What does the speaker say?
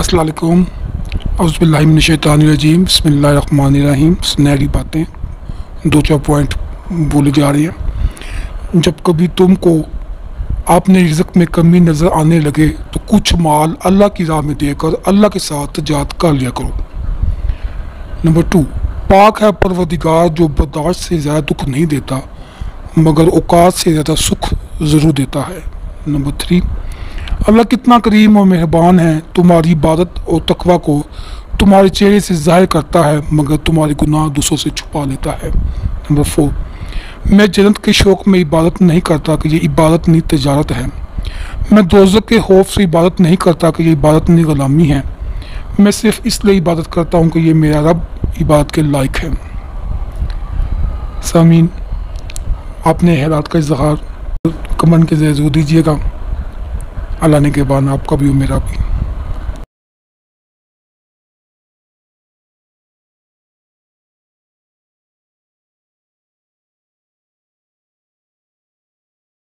अस्सलाम वालेकुम, औज़ुबिल्लाहि मिनश्शैतानिर्रजीम, बिस्मिल्लाहिर्रहमानिर्रहीम। सुनहरी बातें, दो चार पॉइंट बोले जा रही हैं। जब कभी तुमको आपने रिज़्क़ में कमी नज़र आने लगे तो कुछ माल अल्लाह की राह में देकर अल्लाह के साथ तजारत कर लिया करो। नंबर 2, पाक है परवरदिगार जो बर्दाश्त से ज़्यादा दुख नहीं देता मगर औकात से ज़्यादा सुख ज़रूर देता है। नंबर 3, अल्लाह कितना करीम और मेहरबान है, तुम्हारी इबादत और तकवा को तुम्हारे चेहरे से ज़ाहिर करता है मगर तुम्हारे गुनाह दूसरों से छुपा लेता है। नंबर 4, मैं जन्नत के शौक़ में इबादत नहीं करता कि ये इबादत नहीं तजारत है। मैं दोज़ख के खौफ से इबादत नहीं करता कि ये इबादत नहीं ग़ुलामी है। मैं सिर्फ़ इसलिए इबादत करता हूँ कि ये मेरा रब इबादत के लायक है। सामीन, आपने हैरात का इज़हार कमेंट के ज़रिए ज़रूर दीजिएगा। अल्लाह ने के बाद आपका भी और मेरा भी।